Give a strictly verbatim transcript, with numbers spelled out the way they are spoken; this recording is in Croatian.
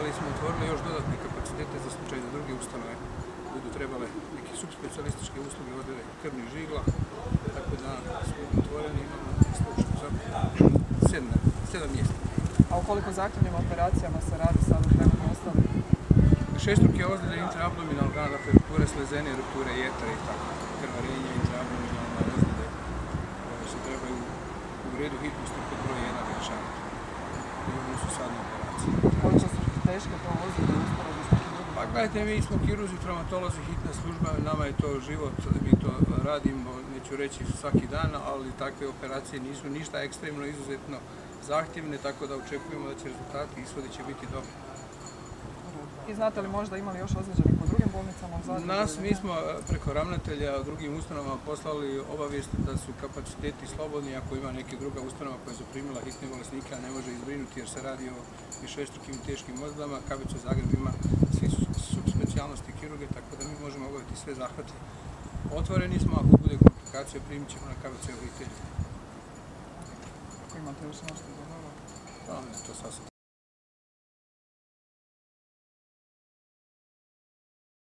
ali smo otvorili još dodatne kapacitete za slučaj da druge ustanove budu trebale neke subspecijalističke usluge, odjeve krvnih žigla, tako da smo otvoreni, imamo za sedam mjesta. A u koliko zahtjevnim operacijama se radi sada trenutno ostali? Šestruke ozljede intraabdominalnog organa, dakle rupture slezene, rupture jetre i tako, krvarenje, intraabdominalne ozljede koje se trebaju u redu hitnosti pod broj jedan rješavati. I oni su sad na operaciji. Koliko su teške to ozljede usporedno s nekim drugim? Pa gledajte, mi smo kirurzi, traumatolozi, hitna služba, nama je to život, mi to radimo, neću reći svaki dan, ali takve operacije nisu ništa ekstremno, izuzetno zahtjevne, tako da očekujemo da će rezultati i ishodi će biti dobri. I znate li možda imali još ozlijeđenih u drugim bolnicama u Zagrebu? Nas, mi smo preko ravnatelja u drugim ustanovama poslali obavijest da su kapaciteti slobodni ako ima neka druga ustanova koja je zaprimila hitne bolesnike, a ne može izbrinuti jer se radi o višestrukim i teškim ozljedama. K B C Zagreb ima svi subspecijalnosti kirurge, tako da mi možemo obaviti sve zahvate. Otvoreni smo, ako bude komplikacija primit ćemo na K B C obitelji. Ako imate još nešto da dodati? To sasvim.